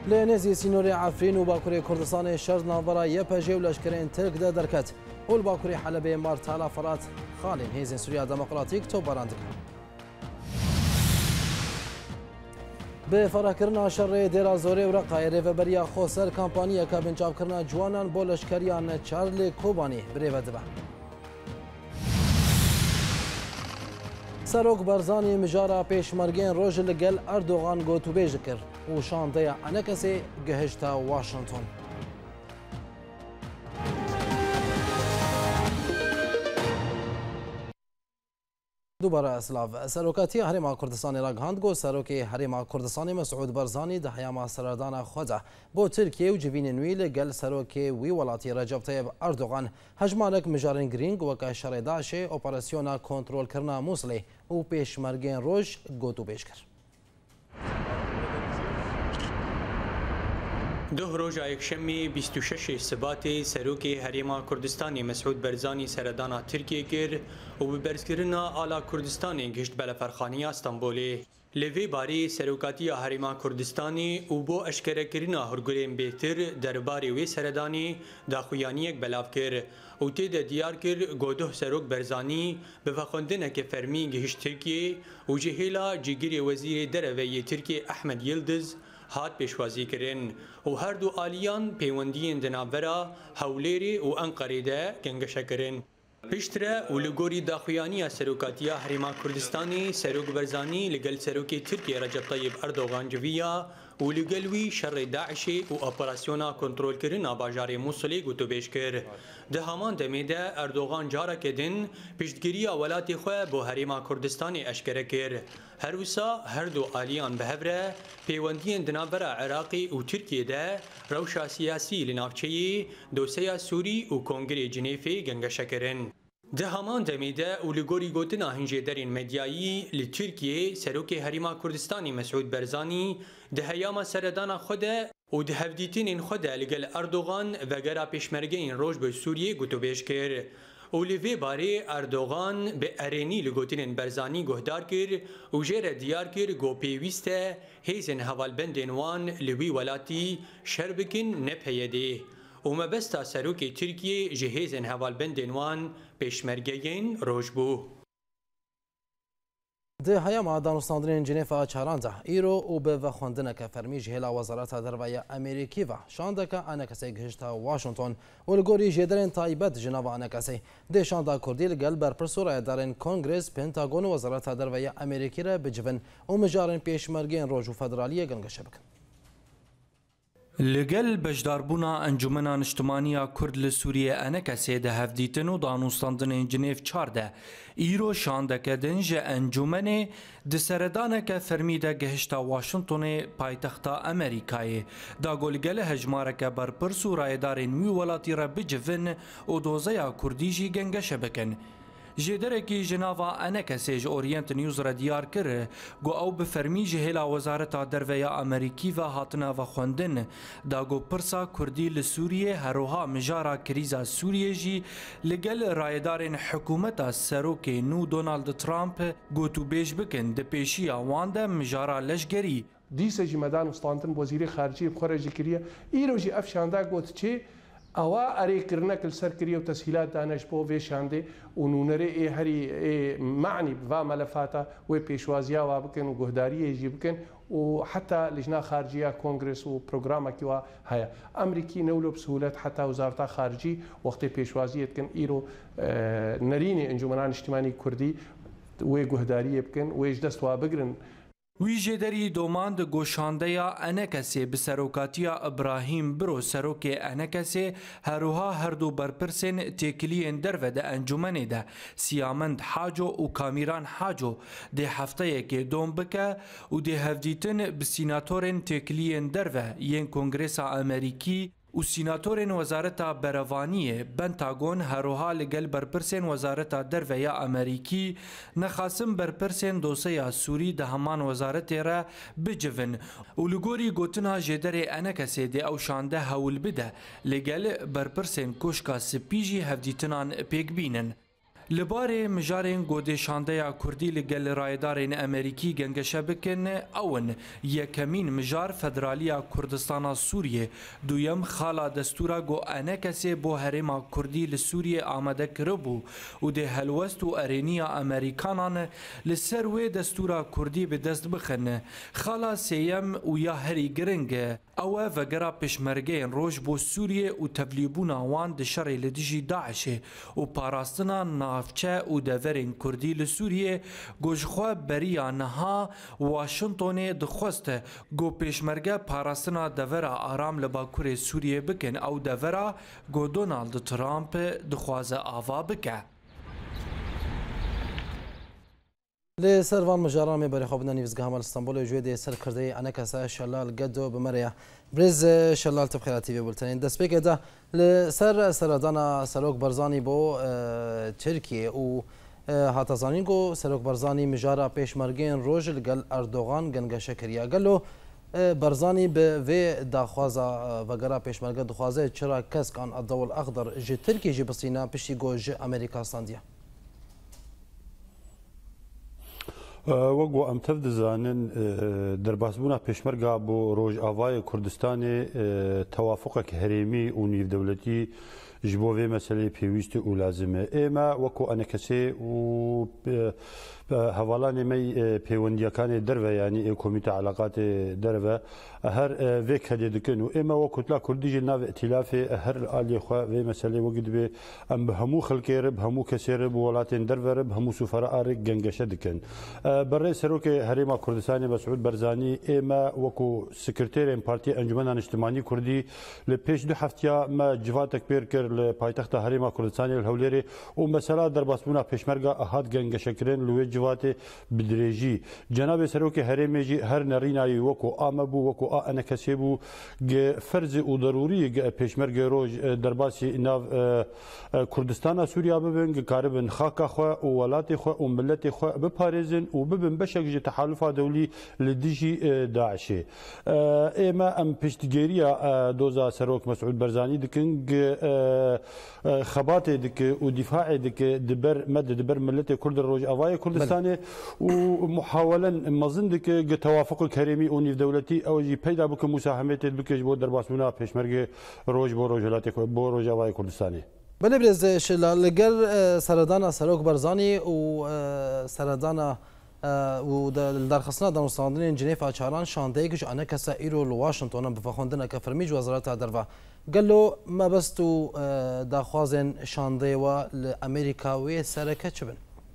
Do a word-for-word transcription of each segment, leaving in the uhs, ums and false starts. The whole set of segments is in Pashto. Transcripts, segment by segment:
لنزی سینوری عفرین و باکوری کردستان شرد ناورا یه پجی و لشکرین ترک ده درکت و باکوری حلبه مارتالا فرات خالین هیزن سوریا دموکراتیک تو باراند به فراکرنا شر دیرا زوری و رقای ریوبریا خوسر کمپانیا که بنجاب کرنا جوانان بو لشکریان چارلی کوبانی بریو دبا سروک برزانی مجارا پیشمرگین روژ لگل اردوغان گوتو بیج کر و شانده انکسی گهشتا واشنطن دوباره اسلاف سروکاتی هرما کردستان راگهاند گو سروکی هرما کردستان مسعود برزانی ده حیاما سردان خوزه بو ترکیه و جوین نوی لگل سروکی وی ولاتی رجب طیب اردوغان هجمانک مجارن گرینگ وکا شر داعش اپراسیونا کنترول کرنا موصلی و پیشمرگین روش گوتو بیش کر دو روزا یکشنبه بیست و شش سباتی سروکی هریما کردستانی مسعود برزانی سردانا ترکیه کر و به برزکرنا آلا کردستانی گشت بلا فرخانی استانبولی لوی باری سروکاتی هریما کردستانی و بو اشکره کرنا هرگولین بهتر درباری وی سردانی داخویانی یک بلاف کر و تید دیار کر گودوه سروک برزانی به فخوندنه که فرمی گشت ترکیه و جهیلا جگیری وزیر دروی ترکیه احمد یلدز هات پیشوازی کرن و هر دو آلیان پیوندین دنابرا هولیری و انقره ده گنگشه کرن. پیشتره و لگوری داخویانی سروکاتیا هریما کردستانی سروک برزانی لگل سروکی ترکیه رجب طیب اردوغان جویا و لگلوی شر داعشی و اپراسیونا کنترول کرنا باجار موصلی گوتو بیش کر. ده همان دمیده اردوغان جارا کدن پیشتگیری ولاتی خواه بو هریما کردستانی اشکره کر. هر وسا هر دو آلیان بهبره پیوندین دنابرا عراقی و ترکیه ده روشا سیاسی لنافچهی دوسیا سوری و کنگری جنیفی گنگشه کرن. ده همان دمیده و لگوری گوتنا هنجه درین مدیایی لترکیه سروک هریما کردستانی مسعود برزانی ده هیاما سردان خوده و ده هفدیتین خوده لگل اردوغان وگرا پیشمرگین روش به سوریه گوتو بیش کر. اولیوی باری اردوغان به ارینی لگوتین برزانی گهدار کر و جیر دیار کر گو پیوسته هیزن حوالبندین وان لوی ولاتی شربکن نپیده. و مبستا سروکی ترکیه جهیزن حوالبندین وان پیشمرگین روش بو. ده هیاما دانستاندرین جنیفا چارانزه ایرو و به وخوندنه که فرمی جهلا وزارت دروی امریکی و شانده که انکسی گهشتا واشنطن و لگوری جدرین تایبت جناوا انکسی ده شانده کردی لگل بر پرسورای دارین کنگرس پنتاگون وزارت دروی امریکی را بجون و مجارن پیشمرگین روش و فدرالیه گنگشه بکن. لگل بجداربونا انجمنا نشتمانیا کرد لسوریه انکسی ده هفدیتن و دانوستاندن جنیف چارده ایرو شانده که دنج انجمنه ده سردانه که فرمیده گهشتا واشنطن پایتختا امریکای دا گلگل هجماره که بر پرسو رایدارین وی ولاتی را بجون و دوزه کردیجی گنگشه بکن. جدرکی جناوا انکسیج اورینت نیوز را دیار کرد گو او به فرمی جهلا وزارت دروی امریکی و هاتنا و خوندن دا گو پرسا کردی لسوریه هروها مجارا کریزا سوریه جی لگل رایدارین حکومت سروک نو دونالد ترامپ گو تو بیش بکن ده پیشی وانده مجارا لشگری دیسه جی مدان استانتن وزیر خارجی خارجی کریه ایرو جی افشانده گوت چی اوا اری کرنک السرکری و تسهیلات دانش بو ویشانده و نونره ای هری معنی و ملفاتا و پیشوازیا و بکن و گهداری جی بکن و حتی لجنه خارجیه کنگرس و پروگرام کی و هيا امریکی نولو بسهولت حتی وزارت خارجی وقت پیشوازیت کن ایرو نرینی انجمنان اجتماعی کردی و گهداری بکن و اجدست و بگرن وی جدری دوماند گوشانده یا انکسی به سروکاتیا ابراهیم برو سروک انکسی هروها هر دو برپرسین تکلین درو ده انجمنه ده سیامند حاجو و کامیران حاجو ده هفته که دوم بکه و ده هفدیتن به سیناتورین تکلین درو ین کنگرس امریکی و سیناتورین وزارت بروانی پنتاگون هروها لگل برپرسین وزارت دروی امریکی نخاسم برپرسین دوسیا سوری ده همان وزارت را بجون و لگوری گوتنا جدر انکسی ده او شانده هول بده لگل برپرسین کشکا سپیجی هفدیتنان پیک بینن. لبارê mijarên godêşandeya Kurdî li gel raydarên Amerîkî gengeşe bikin ew yekemîn mijar Federaliya Kurdistana Sûriyê duyem xala destûra got enekesê bo herêma Kurdî li Sûriyê amade kiribû û dê helwest û erêniya Amerîkanan li ser wê destûra Kurdî bi dest bixin. Xala sêyem û ya herî giring ew e vegera pêşmergeyên roj bo Sûriyê û tevlîbûna wan di şerê li dijî Daişê û parastina navçe û deverên Kurdî li Sûriyê gojxwe beriya niha Washingtonê dixwest got pêşmerge parastina devera aram li Bakurê Sûriyê bikin ew devera got Donald Trump dixwaze ava bike. لی سر وان مجاران میبری خواب ننیوزگاه همال استانبول جوید سر کرده انکسا شلال گدو بمریا برز شلال تبخیرات تیوی بولتنین دست بگه ده لسر سردانا سروک برزانی بو ترکیه و هاتزانین گو سروک برزانی مجارا پیشمرگین روژ لگل اردوغان گنگشه کریا گلو برزانی به وی داخوازا وگرا پیشمرگه دخوازه چرا کس کان الضوء الاخضر جی ترکیه جی بسینا پشتی گو جی امریکا ساندیا وەگو ئەم تەف دەزانن دەرباسبوونا پێشمەرگا بۆ ڕۆژئاوای کوردستانی تەوافقێک هەرێمی و نیودەوڵەتی ji bo vê meseleyê pêwîst û lazim e. Ême wekû enekesê û hevalanê me pêwendiyekanê derve yanî ê komîte eleqatê derve her vê kedê dikin û ême wekû tila Kurdî jî navê îtilafê her aliyê xwe vê meselê wekî dibe em bi hemû xelkê re bi hemû kesê re bi welatên derve re bi hemû sufera arê gengeşe dikin. Berê Serokê Herêma Kurdistanê Mesûd Berzanî ême wekû sekretêrên Partiya Encûmena Niştimanî Kurdî li pêş du heftiya me civatek pêr kir li paytexta Herêma Kurdistanê li Hewlêrê û mesela derbasbûna pêşmerga hat gengeşekirin li wê civatê bi dirêjî. Cenabê Serokê Herêmê jî her nerînayî wekû a me bû wekû a enekesê bû ferzê û derûriyê pêşmergê roj derbasî nav Kurdistana Sûriya bibin dikaribin xaka xwe û welatê xwe û milletê xwe biparêzin û bibin beşek ji tehalûfa dewlî li dijî Daişê. Ême em piştgêriya doza Serok Mesûd Berzanî dikin xebatê dike û dîfaê dike diber me di diber milletê Kurd Rojavayê Kurdistanê û muhawelen mezin dike gi tewafuk kerêmî û nîvdewletî ew jî peyda bike musahemetê bike ji bo derbasbûna pêşmergê roj bo rojhilatê bo Rojavayê Kurdistanê. بله برز شلا لگر سردانا سروک برزانی و سردانا و درخواستنا دانستاندن جنیف آچاران شانده کش آنه کسا ایرو لواشنطن بفخوندن که فرمیج وزارت دروا قالو ما بستو داخوازن شانده و لامریکاوی سرکه چبن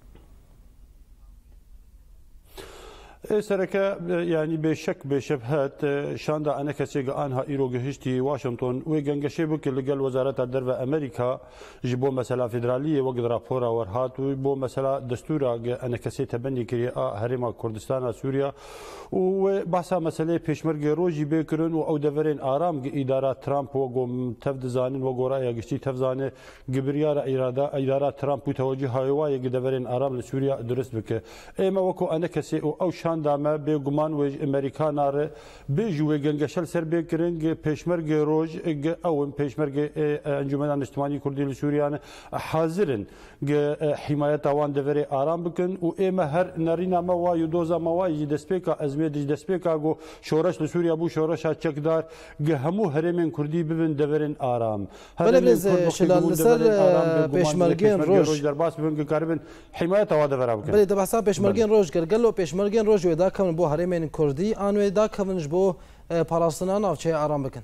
سرکه یعنی به شک به شبهت شانده آنه کسی که آنها ایرو گهشتی واشنطن و گنگشه بو که لگل وزارت در و امریکا جبو مثلا فدرالیه و قدر راپورا ورهات و بو مثلا دستورا آنه کسی تبنی کری هرما کردستان سوریا و بحثا مسئله پیشمرگ روزی بکرن و او دورین آرام اداره ترامپ و گم تفدزانین و گورای گشتی تفزانه گبریار ایرادا اداره ترامپ توجه هایوای دورین آرام لسوریا درست بکه اما وکو آنه کسی او دامه به گمان و امریکانار به جوه گنگشل سر بکرنگ پیشمرگ روز او پیشمرگ انجمن اجتماعی کردی سوریان حاضرن حمایت آوان دوره آرام بکن و ایم هر نرینا موای دوزا موای دسپیکا ازمه دج دسپیکا گو شورش لسوریا بو شورش چکدار همو هرمن کردی ببین دورن آرام بله بز شلال سر پیشمرگین روز در باس ببین کاربن حمایت آوان دوره بکن بله دبحثا پیشمرگین روز گلو پیشمرگین روز و دا کمن بو هرمین کردی آنوی دا کمنش بو پاراستنا نافچه آرام بکن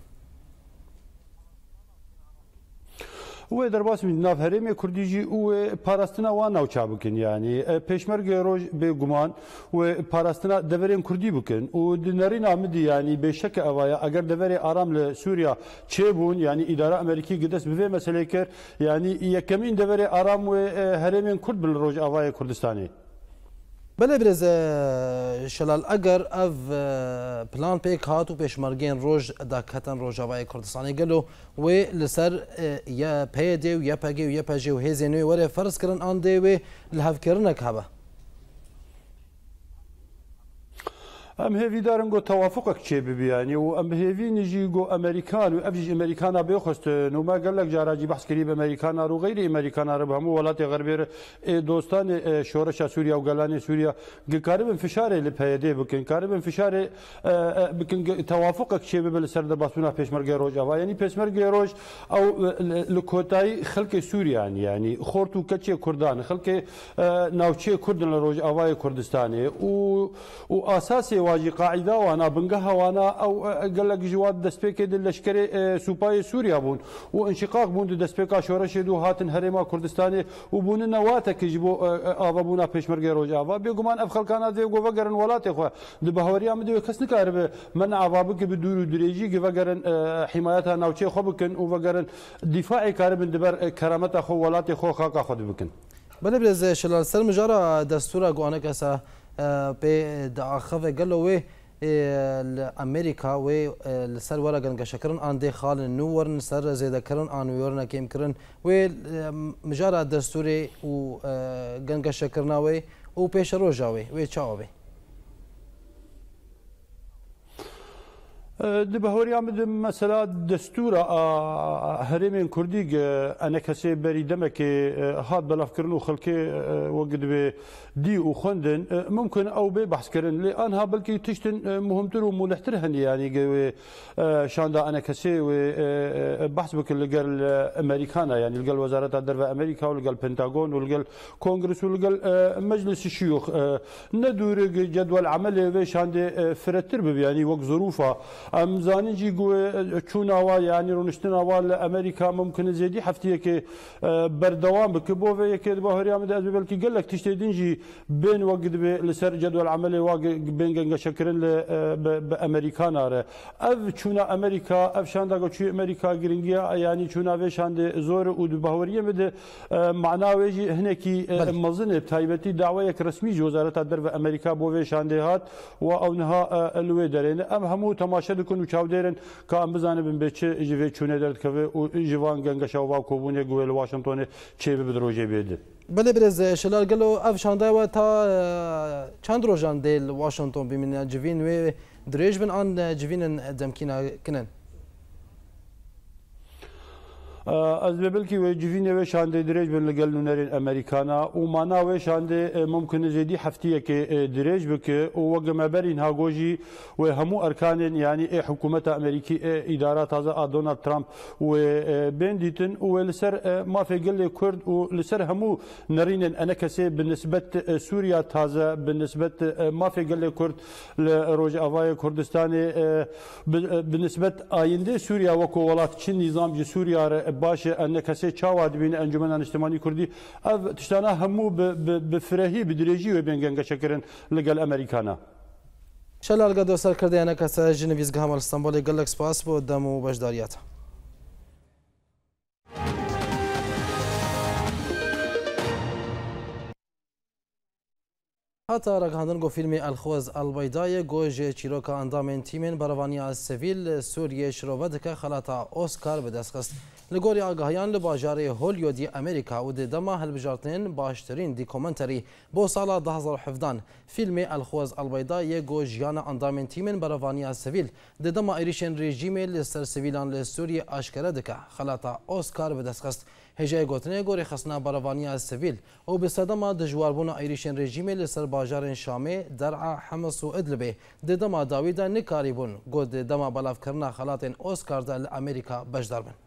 و در باس من ناف هرمی کردی جی و پاراستنا وان ناوچا بکن یعنی پیشمرگ روز به گمان و پاراستنا دورین کردی بکن و دنرین آمدی یعنی به شک اوایا اگر دوری آرام ل سوریا چه بون یعنی اداره امریکی قدس به مسئله کر یعنی یکمین دوری آرام و هرمین کرد بل روز اوای کردستانی بله برز شلال اگر اف پلان پیک هاتو پیشمرگین روز داکتن روجاوای کردستانی گلو و لسر یا پیده و یا پگی و یا پجی و هزینوی وره فرض کرن آن دی و لحف کرنک هبه ام هیوی دارن گو توافقك چه ببیانی و ام هیوی نجی گو امریکان و افجی امریکانا بيخست نو ما قال لك جاراجي بحث كريب امريكانا رو غير امريكانا رو هم ولات غربير دوستان شورش سوريا وقلاني سوريا قارب انفشار لبهيدي بكن قارب انفشار بكن توافقك شي بالسرد باسونا بيشمرغي روج يعني بيشمرغي روج او لكوتاي خلق سوريا يعني خورتو كتشي كردان خلق ناوچي كردن روج اواي كردستاني و واساسي واجي قاعده وانا بنقها وانا او قال لك جواد دسبيكي لشكري سوباي سوريا بون وانشقاق بون دسبيكا شورش دو هاتن هرما كردستاني وبون نواتك يجبو ابابونا بيشمرغي روج ابا بيغمان افخل كانت يغو فغرن ولاتي خو دبهوريا مدو كسن كارب من ابابك بدور دريجي غفغرن حمايتها ناوچي خو بكن وفغرن دفاعي كارب دبر كرامت خو ولاتي خو خاقا خو بكن بله برز شلال سر مجارا دستور گوانه کسا به داخل گلوه امریکا و سر ورا گنگ شکرن آن ده خال نورن سر زیاده کرن آن ورنا کم کرن و مجارا دستور و گنگ شکرنا و او پیش رو جاوی و چاوی دبهوري عمد مثلا دستور هرمين كردي انا كسي بري دمك هاد بلاف كرنو خلكي وقد دي وخندن ممكن او بحث كرن لانها بلكي تشتن مهمتر وملحترهن يعني شاندا انا كسي بحث بك اللي قال امريكانا يعني اللي قال وزاره الدرب امريكا واللي قال بنتاغون واللي قال كونغرس واللي قال مجلس الشيوخ ندور جدول عمل شاندي فرتر يعني وقت ظروفها ام زانجي قوي تشوناوا يعني رونشتناوا لامريكا ممكن زيدي حفتيه كي بردوام بكبوفه يكي بهوريا مد بلكي قال لك تشتيدنجي بين وقت لسر جدول عملي واقع بين جنجا شكرن بامريكانا اف تشونا امريكا اف شاندا قوي امريكا جرينجيا يعني تشونا في شاند زور ود بهوريا مد معناه يجي هناكي مظنه تايبتي دعوه رسمي وزاره الدرب امريكا بوفي شاندهات واونها الويدرين ام همو تماشا دكون وشاوديرن كان بزانب بيتش جيفي تشونه درت كفي وجيفان جنگا شاوا كوبوني جويل واشنطن تشي بدروجي بيد بله برز شلال قالو اف شاندا و تا چند روزان دل واشنطن بمن جيفين و دريج بن ان جيفين دمكينا كنن از بلكي وجفيني وشاندي دريج بن لقل نونرين امريكانا ومانا وشاندي ممكن زيدي حفتيه كي دريج بك ووقما برين هاغوجي وهمو اركان يعني حكومه امريكي ادارات هذا دونالد ترامب وبنديتن ولسر ما في قل كرد ولسر همو نرين انا كسي بالنسبه سوريا تازه بالنسبه ما في قل كرد لروج افاي كردستاني بالنسبه ايندي سوريا وكو ولات تشين نظام سوريا باشه ان کسی چاواد بین انجمن اجتماعی کردی اف تشتانا همو بفرهی بدرجی و بینگنگ شکرن لگل امریکانا شلال قدو سر کرده انا کسی جنویز گهام استانبول گلک سپاس بود دمو بجداریات حتی رگهاندن گو فیلم الخوز البیضای گوژ چیروکا اندامین تیمین بروانی سویل سوریه شروود که خلاطا اسکار به دست خست لگوری آگاهیان لباجار هولیودی امریکا و دما هلبجارتن باشترین دیکومنتری بو سال ده هزار و هفده فیلم الخوز البیضای گوژیان اندامین تیمین بروانی سویل دما ایریشن رژیم لسر سویلان لسوریه اشکره دکه خلاطا اسکار به دست خست هجای گوتنه گوری خصنا بروانی سویل و به صدما دجواربون ایریشن رژیم لسر باجار شامه درع حمص و ادلبه دما داویدا نکاریبون گود دما بلاف کرنا خلاط اسکار دل امریکا بجدار بن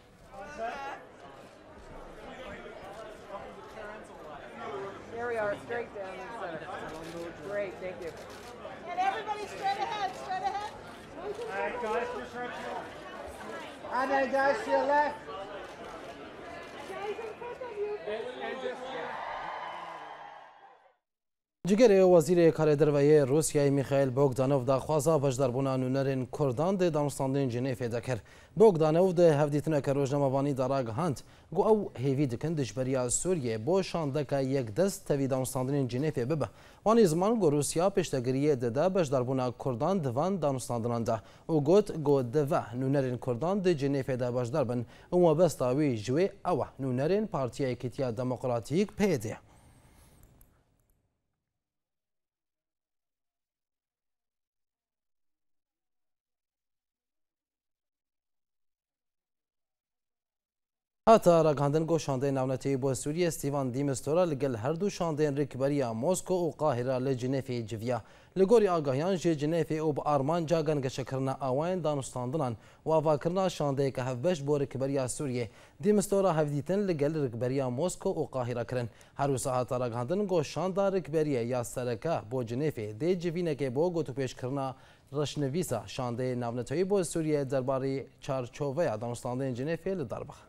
جگر وزیر کار درویه روسیای میخائیل بوگدانوف داخوازا بجداربونا نونرین کردان ده دانستاندین جنیف دکر بوگدانوف ده هفدیتنا که روزنامه‌وانی داراگ هاند گو او هیوی دکن دجبریا سوریه بو شاندکا یک دست توی دانستاندین جنیف ببه وانی زمان گو روسیا پشتگیریه ده بجداربونا کردان دوان دانستاندنان ده و گوت گو دوه نونرین کردان ده جنیف ده بجدار بن و مبستاوی جوی اوه نونرین پارتیا ایکیتیا دموکراتیک پیده هاتا راگهاندن گو شاندین ناونەتی بۆ سووریە ستیڤان دیمستۆرە لەگەڵ هەردوو شاندین ڕێکبەریە مۆسکۆ و قاهرە لە جنێفی جڤیا لە گۆری ئاگاهیان ژێ جنێفی و بە ئارمان جاگەن گەشەکردنە ئاوایان دانوستاندنان و ئاواکردنا شاندەیەکە هەفبەش بۆ ڕێکبەریە سووریە دیمستۆرە هەفدیتن لەگەل ڕێکبەریە مۆسکۆ و قاهرەکردن هەروسا هاتا راگهاندن گۆ شاندا ڕێکبەریە یاسەرەکە بۆ جنێفی دێ جڤینەکێ بۆ گوتوپێشکردنا ڕەشنەویسە شاندەی ناونەتەوەی بۆ سووریە دەربارەی چارچۆڤەیە دانوستاندنی جنێفێ لە دەربەخ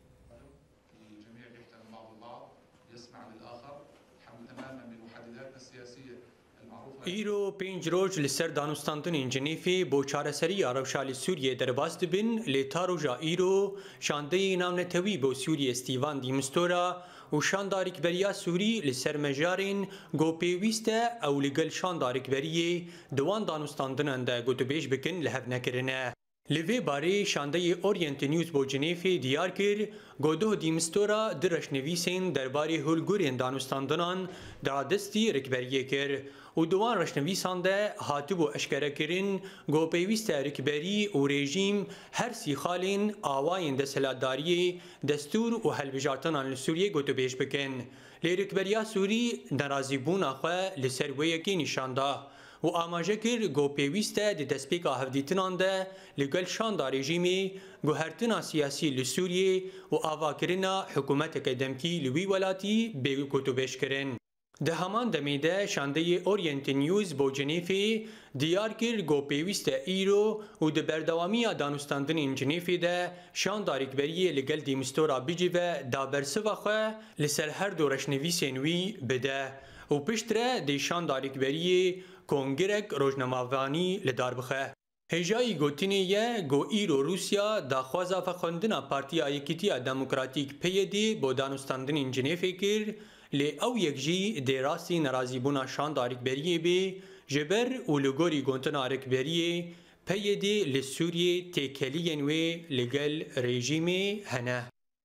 ایرو پنج روز لسر دانستاندن جنیفی بو چارەسەری ئارەوشالی سووریە دەرباز دبن لێ تا ڕۆژا ئیرۆ شاندەی ناونەتەوی بۆ سووریە ستیڤان دیمستۆرە و شانداریکبەریە سووری لەسەر مەژارین گۆ پێویستە ئەو لەگەڵ شانداریکبەریە دوان دانوستاندناندا گوتوبێژ بکن لە هەڤنەکردنە لێ بارەی شاندەی ئۆریەنت نیوز بۆ جنێفی دیار کرد گۆدۆ دیمستۆرە درەشنەویسین دەربارەی هەولگورێن دانوستاندنان دادەستی ڕێکبەریە کرد و دوان ڕەشنەویساندا هاتبوو ئەشکەرەکردن گۆ پێویستە ڕێکبەری و رێژیم هەرسی خاڵین ئاوایên دەسەلاتداریê دەستور و هەڵبژارتنان لە سووریە گوتوبێژ بکەن لێ ڕێکبەریە سووری نەرازیبوونا xwe li ser wê yekê nîşanda و ئاماژە کرد گۆ پێویستە دی دەستپێکا هەفدیتنان de لەگەڵ شاندا رێژیمê guhertina siyasî li Sûriyê û avakirina hikûmeteke demkî li wî welatî bê gotûbêjkirin. Di heman demê de şandeyê Orient News bo Cenêfê diyar kir gò pêwîst e îro û di berdewamiya danûstandinên Cenêfê de şanda rêkberiyê li gel dîmistora bicive dabersiva xwe li ser her du reşnivîsên wî bide û piştre dê şanda rêkberiyê kongirek rojnamavanî li dar bixe. Hêjayî gotinê ye gò îro Rûsya daxwaza vexwendina Partiya Yekîtiya Demokratîk P Y D bo danûstandinên Cenêfê kir lê ew yek jî dê rastî nerazîbûna şanda rêkberiyê bê ji ber û li gorî gotina rêkberiyê P Y D li Sûriyê têkeliyên wê li gel rejîmê hene.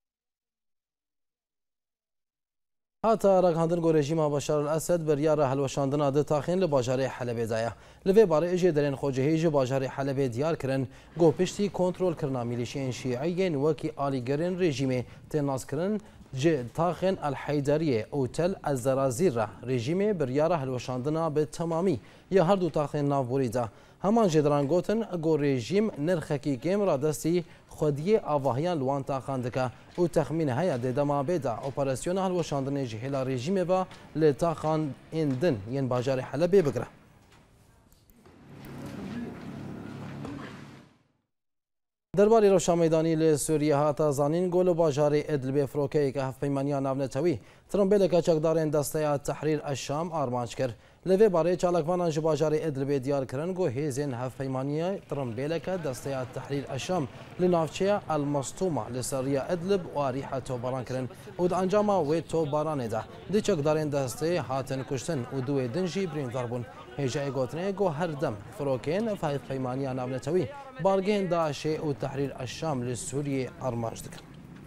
هاتا راگهاندن گۆ رێژیما بەشار الاسد بریارە هەلوەشاندنا دە تاخین لە باژارەی حەلەبێدایە لە vê barê êjê derên xwecihî ji bajarê Helebê diyar kirin gò piştî kontrolkirina milîşeyên şîeyên wekî alîgerên rejîmê tên naskirin ji taxên El Heyderiyê û Tel El Zerazîr re rejîmê biryara helweşandina bi temamî ya her du taxên navborî da heman jêdiran gotin gò rejîm nirxekî kêm radestî xwediyê avahiyan li wan taxan dike û texmîn heye dê dema bêda operasyona helweşandinê ji hêla rejîmê ve li taxan ên din yên bajarê Helebê bigire. Derbarê rewşa meydanî li Sûriyê hata zanîn gol û bajarê Idlibê firokeyeke hevpeymaniya navnetewî Tirembêleka çekdarên desteya Tehrîr eş-Şam armanc kir. Li vê barê çalakvanan ji bajarê Idlibê diyar kirin got hêzên hevpeymaniyê Tirembêleke desteya Tehrîr eş-Şam li navçeya El Mastûma li ser rêya Idlib û arîha topbaran kirin û di encama wê topbaranê de di çekdarên destê hatin kuştin û duê din jî birîndar bûn. Hêjayê gotinê got her dem firokên hevpeymaniya navnetewî bargehên Daişê û Tehrîr eş-Şam li Sûriyê armanc dikin.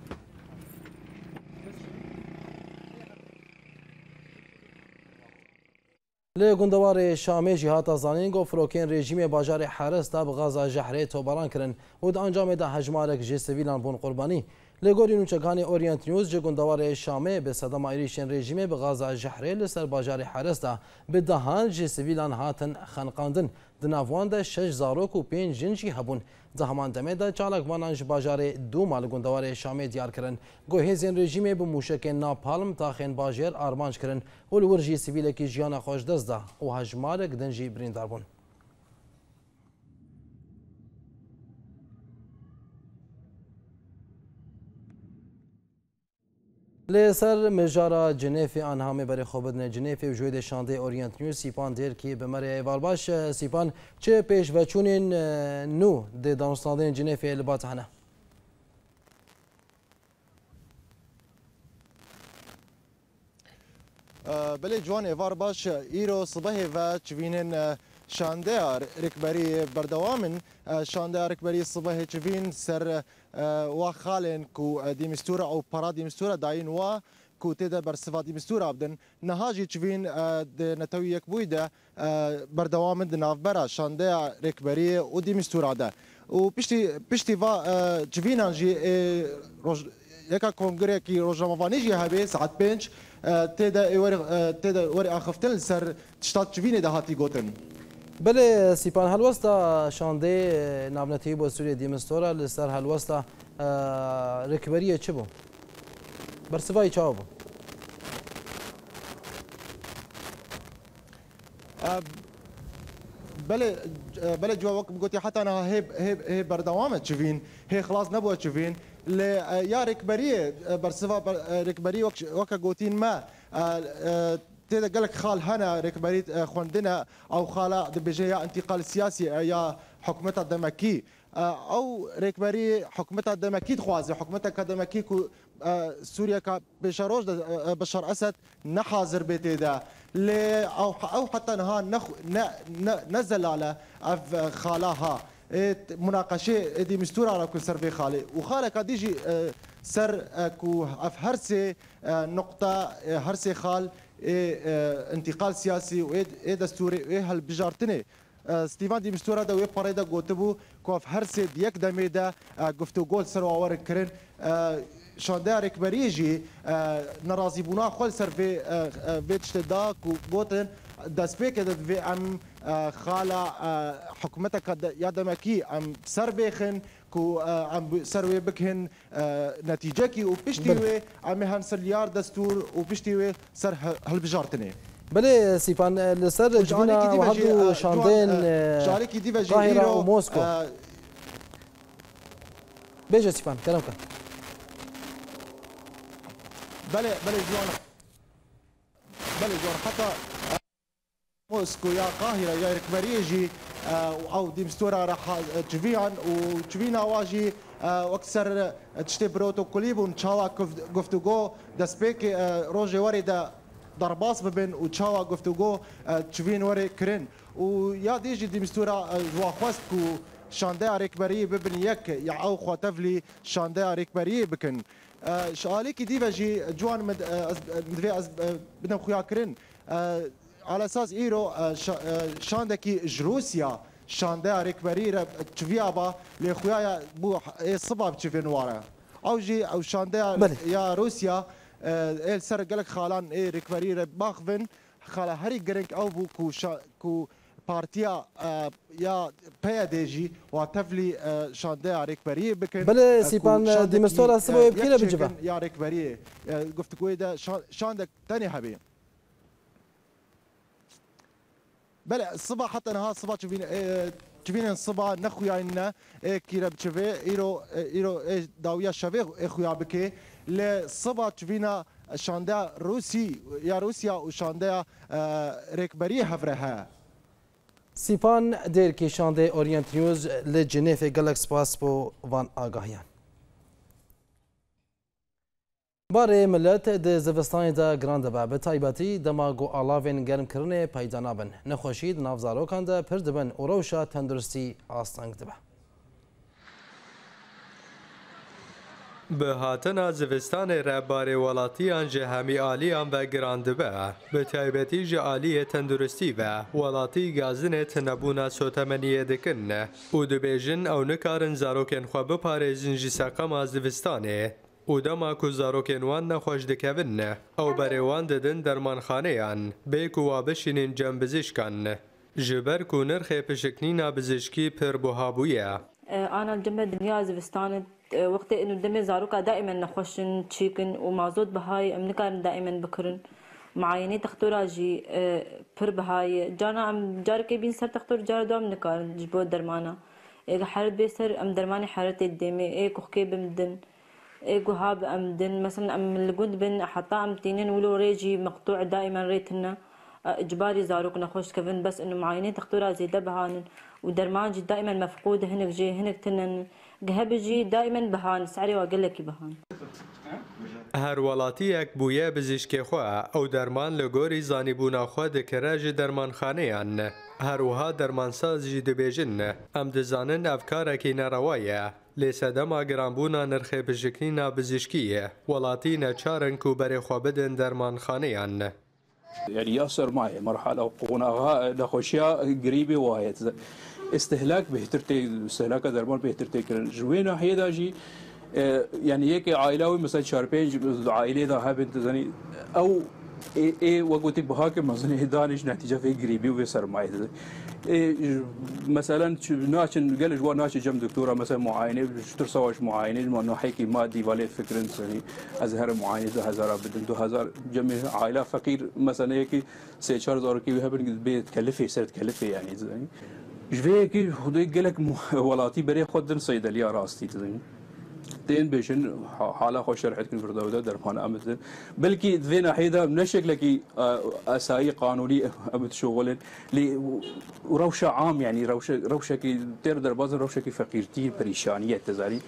Li gundewarê Şamê jî hata zanîn got firokên rejîmê bajarê Heres da bi gaza Jehrê topbaran kirin û di encamê de hejmarek ji sivîlan bûn qurbanî. Li gorî nûçekanê Orient News ji gundewarê Şamê bi sedema êrişên rejîmê bi gaza Jehrê li ser bajarê Heres da bi dehan ji sivîlan hatin xenqandin. Di nav wan de şeş zarok û pênc jin jî hebûn. Di heman demê de çalakvanan ji bajarê Dûma li gundewarê Şamê diyar kirin. Got hêzên rejîmê bi mûşekên napalm taxên bajêr armanc kirin û li wir jî sivîlekî jiyana xwe ji dest da û hejmarek din jî birîndar bûn. Li ser mijara Cenêfê anhamê berê xwebidinê Cenêfê û ji wê de şandê Orient News Sîpan Dêrkî bi me re êvar baş Sîpan çi pêşveçûnên nû dê danûstandinên Cenêfê li bat hene? Belê ciwan êvar baş îro sibehê ve çivînên şandeya rêkberî berdewamin şandeya rêkberî sibehê çivîn ser wa xalên ku dîmistûra û para dîmistûra dayîn wa ku tê de bersiva dîmistûra bidin niha jî çivîn di netewî yekbûyî de berdewamin di navbera şandeya rêkberiyê û dîmistûra de û piştî piştî va çivînan jî یکا کنگرێکی ڕۆژنامەوانیژی هەبێ سعات پێنج تێدا تێدا وەری ئاخفتن لەسەر تشتات چڤینێ داهاتی گوتن. بله سیپان هەلوەستا شاندەی ناونەتەیی بۆ سووریە دیمستۆرە لەسەر هەلوەستا ڕێکبەریە چ بوو؟ بەرسڤایی چاوە بوو؟ بله بله جواب گوتی حتی نه هی هی بردوامه چوین هی خلاص نبوده چوین ل یا رکبریه برسوا رکبری وک گوتین ما تيدا قالك خال هنا ركبريت خوندنا او خاله دبجي يا انتقال سياسي يا حكومتها الدمكي او ركبري حكومتها الدمكي تخوازي حكومتها كدمكي كو سوريا كبشروج بشار اسد نحاضر بتيدا او او حتى نها نخ نزل على خالها مناقشه دي مستوره على كل سرفي خالي وخاله كديجي سر كو اف هرسي نقطه هرسي خال انتقال سياسي وايه دستوري وايه هالبجارتني ستيفان دي مستورا دا وي باريدا غوتبو كوف هرسي ديك دميدا گفتو گول سر واور كرن شاندار ركبريجي نرازي بونا خول سر في بيتشت دا كو غوتن دسبيك دد في ام خاله حكومتك يا دمكي ام سر بيخن كو عم سروي بكهن نتيجكي وبشتيوي عم هنسليار دستور وبشتيوي سر هالبجارتني بله سيبان لسر جبنا وهدو شاندين قاهرة وموسكو بيجا سيبان كلامك بله بله جوان بله جوان حتى موسكو يا قاهرة يا ركبريجي او دي مستورة راح تجفيان وتجفينا واجي واكثر تشتي بروتوكوليب ونشاوا گفتگو دسبيك روجي وريدا ضرباس ببن وتشاوا گفتگو تجفين وري كرين ويا ديجي دي مستورة جوا خواست كو شانديا ركبري ببن يك يعو خواتفلي شانديا ركبري بكن شاليكي ديفاجي جوان مد بدنا خويا كرين على اساس ايرو شاندكي جروسيا شاندا ركبري تشفيابا لخويا بو الصباب تشفين ورا او جي او شاندا يا روسيا ال سر قالك خالان اي ركبري باخفن خاله هري جرينك او بو كو كو بارتيا يا بياديجي وتفلي شاندا ركبري بكن بلا سيبان ديمستورا سبو بكينا بجبا يا ركبري قفت كويدا شاندك ثاني حبيب بلا الصبح حتى نهار الصبح تشوفين تشوفين الصبح نخويا لنا كيرا بتشوفي ايرو ايرو داويا شافي اخويا بكي للصبح تشوفينا شاندا روسي يا روسيا وشاندا ركبري هفرها سيبان دير كي شاندا اورينت نيوز لجنيف جالكس باسبو فان اغاهيان باره ملت د زوستان دا گراند با به تایباتی دماغو آلاوین گرم کرنه پیدا نبن نخوشید نافزاروکان دا پر دبن و روشا تندرستی آستانگ دبه به هاتنا زوستان رباره ولاتیان جه همی آلیان و گراند به به تایباتی جه آلی تندرستی و ولاتی گازن تنبونا سوتمنیه دکن او دبیجن او نکارن زاروکن خواب پارزن جی ساقام زوستانه و دما کو زاروکن وان نخوش دکوین او بریوان ددن درمانخانه‌یان بیک و وابشینین جنبزشکان جبر کو نرخ پشکنینا بزشکی پر بوهابویه انا الجنب دنيا زفستان وقت انه دم زاروكا دائما نخوشن تشيكن ومازوت بهاي امنكار دائما بكرن معاينه تختورا جي پر بهاي جانا ام جاركي بين سر تختور جار دوم نكار جبو درمانا اي حرد بيسر ام درماني حرت الدمي اي كوخكي بمدن اي هاب امدن مثلا ام الجند بن حتى ام تنين ولو ريجي مقطوع دائما ريتنا اجباري زاروك نخوش كفن بس انه معاينه تختورا زي دبهان ودرمانجي دائما مفقود هنك جي هنك تنن قهبجي دائما بهان سعري واقول لك بهان هر ولاتیک بویه بزیشکی خواه او درمان لگوری زانی بونا خواه دکراج درمان خانه یان هر وها درمان ساز جی دبیجن ام دزانن افکار کی نروایه لیسه دما گرانبونا نرخی بشکنینا بزیشکیه ولاتی نچارن کو بری خواه بدن درمان خانه یان يعني يأثر معي مرحلة قوناها لخوشيا قريبة وايد استهلاك بهترتي استهلاك درمان بهترتي كرن جوينا هيدا جي يعني هيك عائلاوي مثلا شهر بينج عائله ذا هابن تزني او اي اي وقتي بهاكم مثلا دانش نتيجه في قريبي ويسر معي إيه مثلا ناشن قال جوا ناشن جم دكتوره مثلا معاينه ترسوش معاينه انه حكي مادي بالي فكر يعني ازهر معاينه دو هزار بدن دو هزار جميع عائله فقير مثلا هيك سي شهر دور كي هبن بيت تكلفي صار تكلفي يعني زين جوي كي خدي قال لك ولاتي بري خدن صيدليه راستي زين تين بيشن حاله خوش شرحت كن فردوده درمان امد بلكي ذينا حيدا من شكلك اساي قانوني امد شغل لي وروشه عام يعني روشه روشه كي تردر باز روشه كي فقيرتي بريشانيه تزاري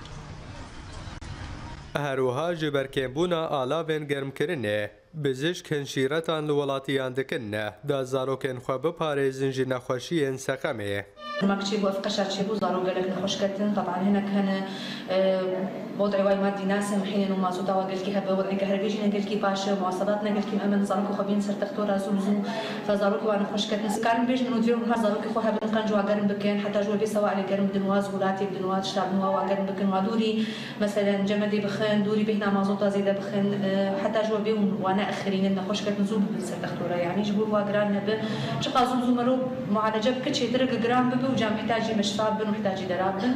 هروها جبر كيمبونا آلافين گرم کرنه بزشک هنشیرتان لولاتیان دکنه دا زاروکن خواه بپاريزن جي نخوشيين سقمه ماكشي بو افقشات شي بو زارو قالك نخوش كتن طبعا هنا كان وضع واي مادي ناسم حين وما زودا وقال كي هبه وضع كهربيجي قال كي باشا مواصلاتنا قال كي مأمن زاروكو خبين سر تختورا زوزو فزاروكو وانا خوش كتن سكان بيج من وديرو نهار زاروكو خو هبن كان جوا قرن بكين حتى جوا بي سواء على قرن دنواز ولاتي بدنواز شراب نوا وقرن بكين ودوري مثلا جمدي بخن دوري بهنا ما زودا زيدا بخن حتى جوا بي وانا اخرين ان خوش كتن زوب سر تختورا يعني جبوا واقران هبه شقا زوزو مرو معالجه بكتشي درق جرام ببه وجا محتاجي مشفاب بن ومحتاجي دراب بن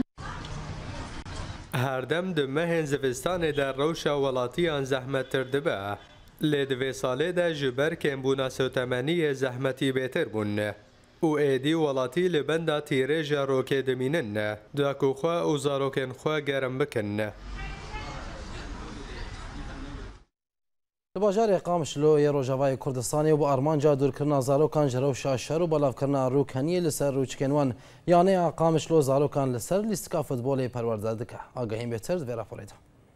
هردم دمه زفستان در روشا ولاتیان زحمت تردبه لدوی ساله ده جبر کمبونا سوتمنی زحمتی بهتر بون او ایدی ولاتی لبنده تیره روکه دمینن داکو خواه او زاروکن خواه گرم بکن باجار قامشلو یه روجاوای کردستانی و با آرمانجا دور کرنا زاروکان جروشا شهر و بلاف کرنا روکنی لسر روچکنوان یعنی قامشلو زاروکان لسر لیستکا فوتبال پرورده دکه آگاهیم بهتر دوی راپوریده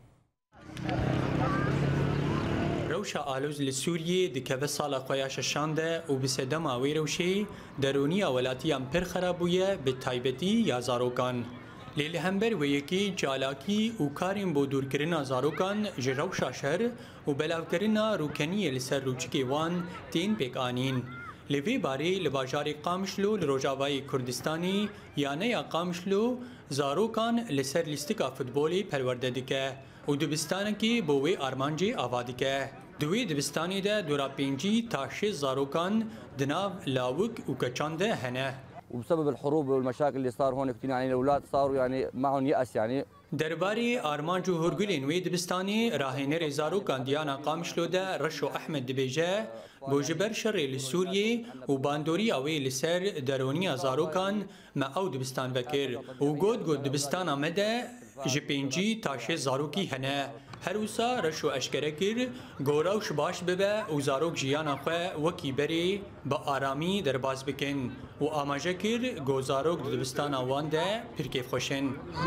روشا آلوز لسوریه دکه سالا خویاش شانده و بسدم آوی روشی درونی اولاتیان پر خرابویه به تایبتی یا زاروکان لیل همبر و یکی جالاکی و کاریم بو دور کرنا زاروکان جروشا شهر و بلاو کرنا روکنی لسر روچکی وان تین پیک آنین لوی باری لباجار قامشلو لروجاوای کردستانی یانه یا قامشلو زاروکان لسر لیستکا فوتبولی پرورده دیکه و دبستانکی بوی آرمانجی آوادیکه دوی دبستانی ده دورا پینجی تاشی زاروکان دناو لاوک و کچانده هنه وبسبب الحروب والمشاكل اللي صار هون كثير يعني الاولاد صاروا يعني معهم يأس يعني درباري ارمان جوهرگلین وی دبستانی راهنر زاروکان دیانا قامشلو ده رشو احمد دبیجه بوجبر شر لسوریه و باندوری اوی لسر درونی زاروکان ما او دبستان بکر و گود گود دبستان آمده جپینجی تاشه زاروکی هنه هروسا رشو اشکره کر گوراوش باش ببه و زاروک جیانا خواه وکی بری با آرامی در باز بکن و آماجه کر گو زاروک دبستان آوان ده پرکیف خوشن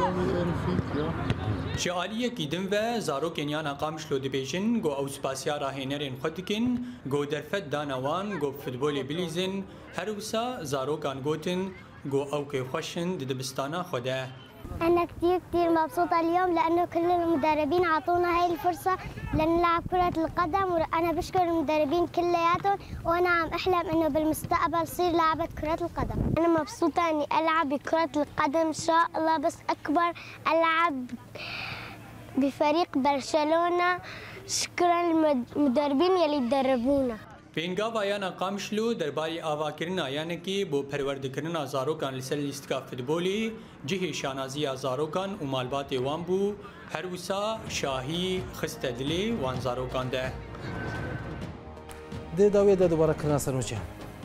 شعالیه کی دم و زاروک یانا قامشلو دبیجن گو او سپاسیا راهنرین خودکن گو درفت دانوان گو فوتبول بلیزن هروسا زاروکان گوتن گو او که خوشن دبستانا خوده أنا كتير كتير مبسوطة اليوم لأنه كل المدربين عطونا هاي الفرصة لنلعب كرة القدم وأنا بشكر المدربين كلياتهم وأنا عم أحلم إنه بالمستقبل صير لاعبة كرة القدم. أنا مبسوطة إني ألعب بكرة القدم إن شاء الله بس أكبر ألعب بفريق برشلونة شكرا للمدربين يلي دربونا. پینگاوا یانا قامشلو درباری آواکرنا یعنی کی بو پروردکرنا زاروکان لسر لیستکا فوتبولی جهی شانازی زاروکان و مالبات وان بو هر وسا شاهی خسته دلی وان زاروکان ده ده داوی ده دوباره کرنا سرمچه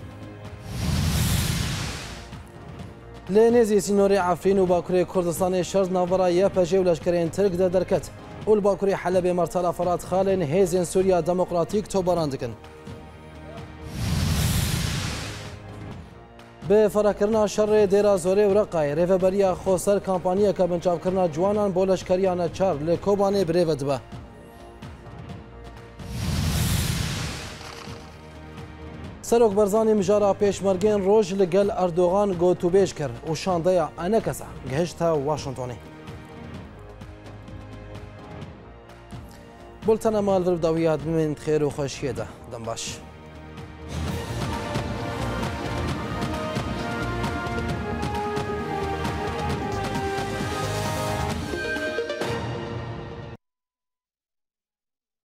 لنزی سینوری عفرین و باکوری کردستان شرز ناورا یا پجه و لشکرین ترک ده درکت و الباکوری حلب مرتال فرات خالن هیزین سوریا دموکراتیک تو باراندکن به فراکرنا شر دیرا زوره و رقای ریفبریا خوسر کمپانیا که بنچاو کرنا جوانان بولشکریان چار لکوبانه بریو دبه سروک برزانی مجارا پیشمرگین روش لگل اردوغان گوتو بیش کر و شانده انکسا گهشتا واشنطونی بولتنا مال ورب داویات من خیر و خوشیه ده دنباش